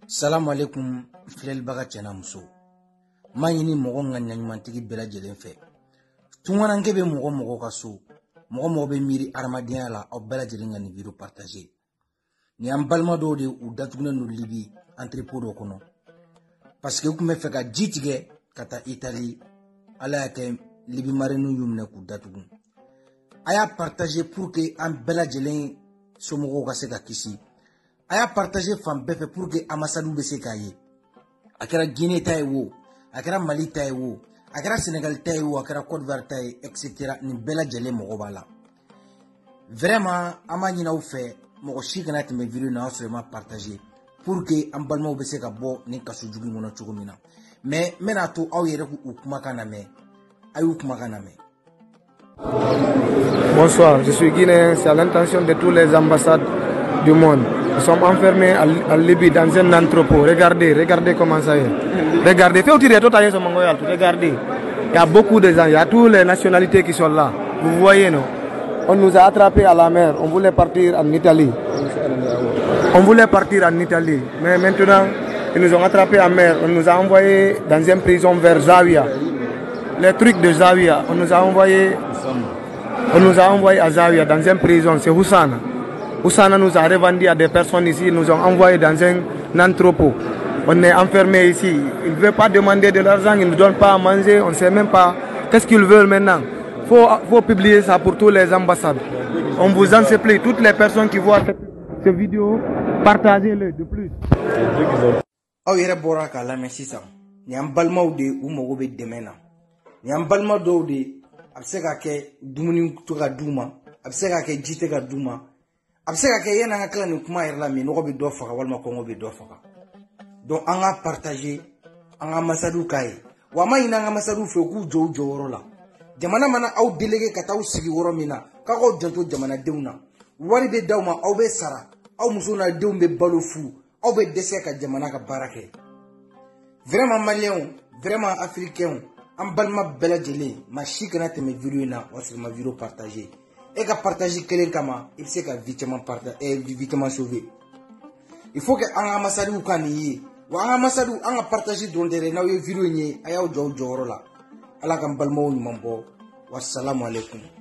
Salam alaikum filel baga cɛna muso ma ɲini mɔgɔ ŋa ɲaɲumantigi bɛɛ lajɛlen fɛ tungaranke bɛ mɔgɔ ka so mɔgɔ bɛ miiri hadamadenya la aw bɛɛ lajɛlen ka nin video partager ni an balima dɔw de u datugunen no Libi entrepôt dɔ kɔnɔ parce que u kun bɛ fɛ ka ji tigɛ ka taa Italie ala y'a kɛ Libi mariniw y'u minɛ k'u datugu a y'a partager pour que an bɛɛ lajɛlen somɔgɔw ka se ka kisi a y'a partager fan bɛɛ fɛ pour que ambassade bɛ se k'a ye a kɛra Guinée ta ye wo a kɛra Mali ta ye wo a kɛra Sénégal ta ye wo a kɛra Côte d'Ivoire ta ye etc. nin bɛɛ lajɛlen mɔgɔ b'a la vraiment an b'a ɲini aw fɛ mɔgɔ si kana tɛmɛ video na sɔrɔ ma partager pour que an balimaw bɛ se ka bɔ nin kaso jugu in kɔnɔ cogo min na mais n bɛna to aw yɛrɛ k'u kumakan lamɛn a y'u kumakan lamɛn. Bonsoir, je suis guinéen, c'est à l'intention de tous les ambassades du monde. Nous sommes enfermés à Libye dans un entrepôt. Regardez comment ça est. Regardez, regardez. Il y a beaucoup de gens, il y a toutes les nationalités qui sont là. Vous voyez, non? On nous a attrapés à la mer, on voulait partir en Italie. Mais maintenant, ils nous ont attrapés en mer. On nous a envoyés dans une prison vers Zawiya. Les trucs de Zawiya, on nous a envoyés à Zawiya dans une prison, c'est Houssana. Houssana nous a revendu à des personnes ici, ils nous ont envoyés dans un entrepôt. On est enfermés ici. Ils ne veulent pas demander de l'argent, ils ne nous donnent pas à manger, on ne sait même pas qu'est-ce qu'ils veulent maintenant. Faut publier ça pour tous les ambassades. On vous en supplie, toutes les personnes qui voient cette vidéo, partagez-le de plus. Aw yɛrɛ bɔra k'a lamɛn sisan ni an balimaw de u mago bɛ dɛmɛ na ni an balima dɔw de a bɛ se ka kɛ dumuni to ka d'u ma a bɛ se ka kɛ ji tɛ ka d'u ma a bɛ se ka kɛ yan'an ka tila nin kuma yɛrɛ la minɔgɔ bɛ dɔ faga walima kɔngɔ bɛ dɔ faga donc an ka partager an ka ambassadew k'a ye wa an ma ɲini an ka ambassadew fɛ u k'u jɔ u jɔyɔrɔ la jamana mana aw délégué ka taa aw sigi yɔrɔ min na k'aw k'aw janto jamanadenw na wari bɛ d'aw ma aw bɛ sara aw musow n'a denw bɛ balo fu aw bɛ dɛsɛ ka jamana ka baara kɛ vraiment maliens vraiment africains an balima bɛɛ lajɛlen maa si kana tɛmɛ video in na wa sɔrɔ ma video partager e ka partager kelen kama i bɛ se ka vie caman sauver il faut que an ka ambassadew ka nin ye wa an ka ambassadew an ka partager dɔrɔn tɛ dɛ n'aw ye video in ye a y'aw jɔ aw jɔyɔrɔ la ala k'an balimaw ɲuman bɔ wasalamu alaikum.